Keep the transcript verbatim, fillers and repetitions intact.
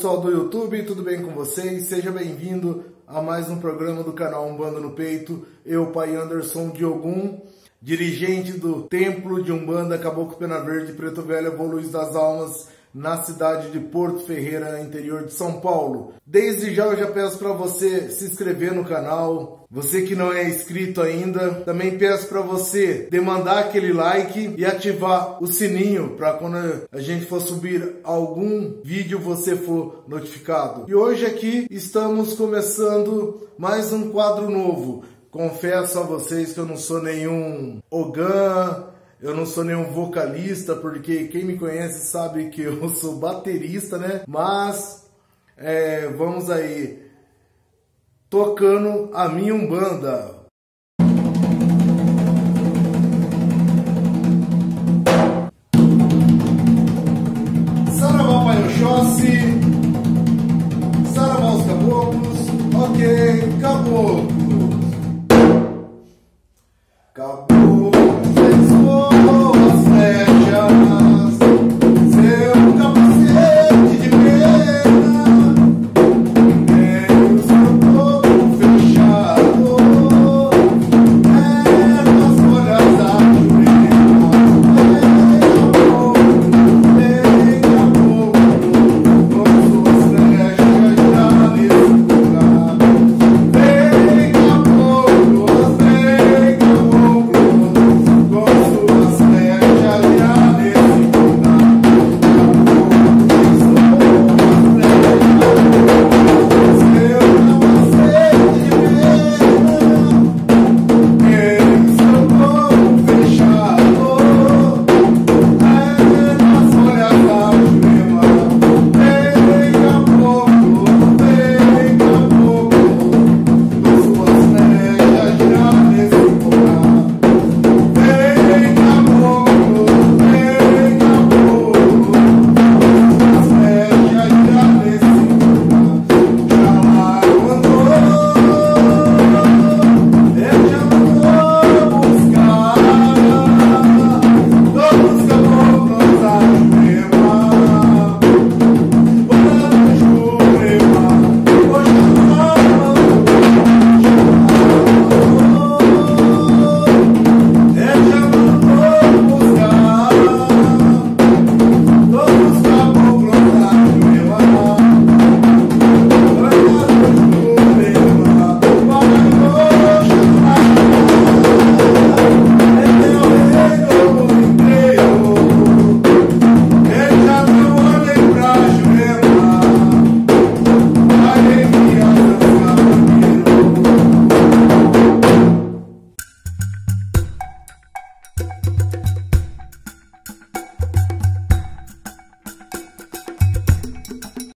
pessoal do YouTube, tudo bem com vocês? Seja bem-vindo a mais um programa do canal Umbanda no Peito. Eu, Pai Anderson de Ogum, dirigente do Templo de Umbanda Caboclo Pena Verde, Preto Velho, Avô Luiz das Almas, na cidade de Porto Ferreira, interior de São Paulo. Desde já eu já peço para você se inscrever no canal, você que não é inscrito ainda, também peço para você demandar aquele like e ativar o sininho para quando a gente for subir algum vídeo você for notificado. E hoje aqui estamos começando mais um quadro novo. Confesso a vocês que eu não sou nenhum Ogã, eu não sou nenhum vocalista, porque quem me conhece sabe que eu sou baterista, né? Mas é, vamos aí, tocando a minha Umbanda. Saravá Pai Oxóssi, saravá os caboclos, ok, caboclo.